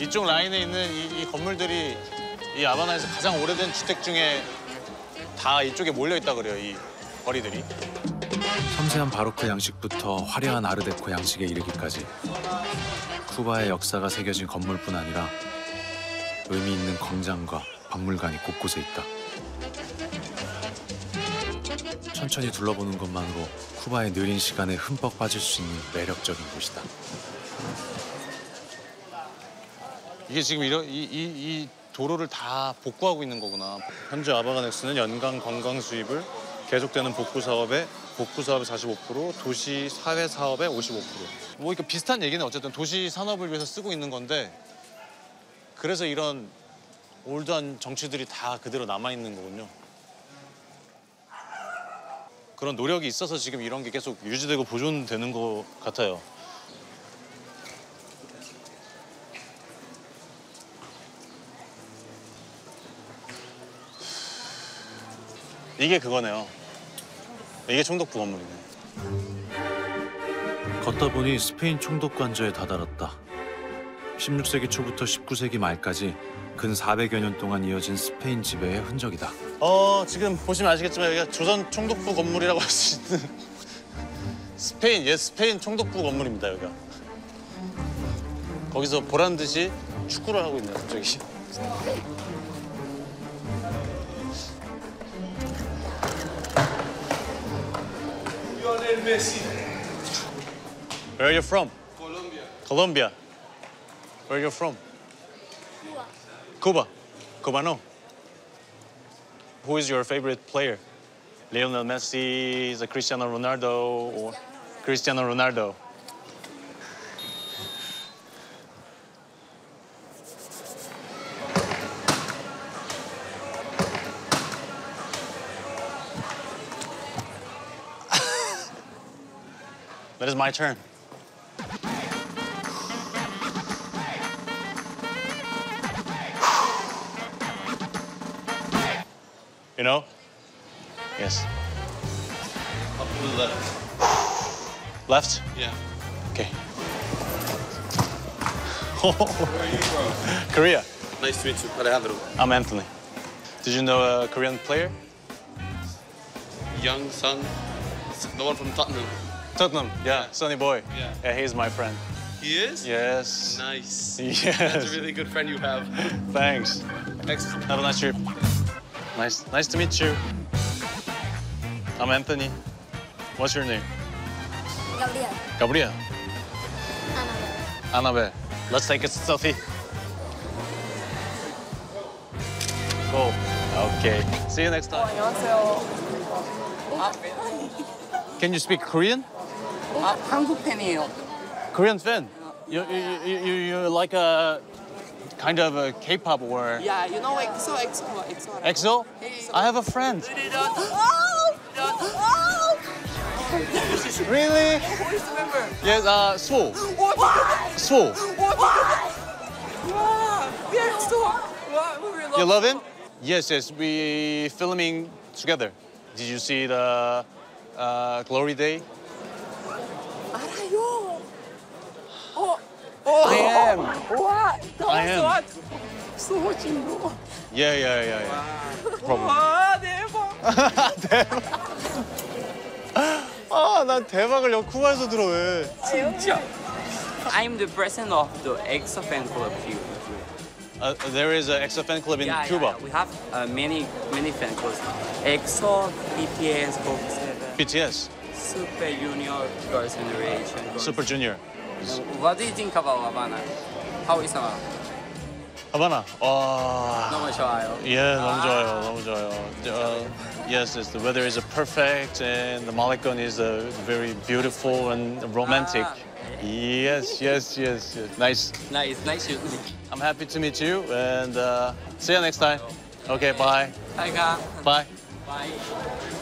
이쪽 라인에 있는 이 건물들이 이 하바나에서 가장 오래된 주택 중에 다 이쪽에 몰려 있다 그래요. 이 거리들이. 섬세한 바로크 양식부터 화려한 아르데코 양식에 이르기까지 쿠바의 역사가 새겨진 건물뿐 아니라 의미 있는 광장과 박물관이 곳곳에 있다. 천천히 둘러보는 것만으로 쿠바의 느린 시간에 흠뻑 빠질 수 있는 매력적인 곳이다. 이게 지금 이 도로를 다 복구하고 있는 거구나. 현재 아바가넥스는 연간 관광 수입을 계속되는 복구 사업의 45%, 도시 사회 사업의 55%. 뭐 이거 비슷한 얘기는 어쨌든 도시 산업을 위해서 쓰고 있는 건데 그래서 이런 올드한 정취들이 다 그대로 남아 있는 거군요. 그런 노력이 있어서 지금 이런 게 계속 유지되고 보존되는 것 같아요. 이게 그거네요. 이게 총독부 건물이네. 걷다 보니 스페인 총독 관저에 다다랐다. 16세기 초부터 19세기 말까지 근 400여 년 동안 이어진 스페인 지배의 흔적이다. 지금 보시면 아시겠지만 여기가 조선 총독부 건물이라고 할 수 있는 스페인 총독부 건물입니다, 여기가. 거기서 보란 듯이 축구를 하고 있네요, 저기. Where are you from? Colombia. Colombia. Where are you from? Cuba. Cubano. Who is your favorite player? Lionel Messi, is it Cristiano Ronaldo, or Cristiano Ronaldo? That is my turn. You know? Yes. Up to the left. Left? Yeah. Okay. Where are you from? Korea. Nice to meet you, Alejandro. I'm Anthony. Did you know a Korean player? Young son, the one from Tottenham. Tottenham. Yeah, Sonny Boy. Yeah. He's my friend. He is? Yes. Nice. Yes. That's a really good friend you have. Thanks. Thanks. Have a nice trip. Nice to meet you. I'm Anthony. What's your name? Gabriel. Gabriel. Annabelle. Annabelle. Let's take a selfie. Go. Okay. See you next time. 안녕하세요. Can you speak Korean? 한국 팬이에요. Korean fan. You like a kind of a K-pop or Yeah, you know EXO. EXO? I have a friend. Really? Who is the member? Yes, So. So. 와, we are EXO. 와, we really You love him? Yes. We filming together. Did you see the Glory Day? 알아요. I am. 와, I am. 소진로. Yeah. Problem. 와, 대박. 난 대박을 여기 쿠바에서 들어 왜? 진짜. I'm the president of the EXO fan club here. There is an EXO fan club in Cuba. We have many fan clubs. EXO, BTS, GOT7, BTS, Super Junior, Girls' Generation. Super Junior. What do you think about Havana? How is Havana? 하바나. 너무 좋아요. Yeah, 너무 좋아요. Yes, the weather is perfect and the Malecon is very beautiful and romantic. Yes. Nice. Nice shooting. I'm happy to meet you and see you next time. Okay, bye. Hi, guys. Bye. Bye.